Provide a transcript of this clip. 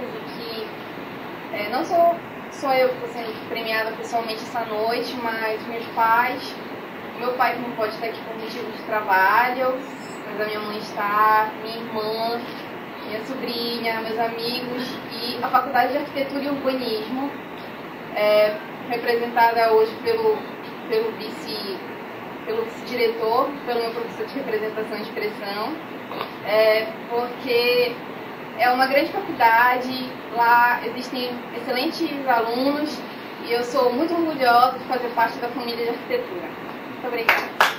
e que não só eu que estou sendo premiada pessoalmente essa noite, mas meus pais, meu pai que não pode estar aqui por motivos de trabalho, mas a minha mãe está, minha irmã, minha sobrinha, meus amigos e a Faculdade de Arquitetura e Urbanismo, representada hoje pelo vice-diretor, pelo meu professor de representação e expressão, porque é uma grande faculdade, lá existem excelentes alunos e eu sou muito orgulhosa de fazer parte da família de arquitetura. Muito obrigada.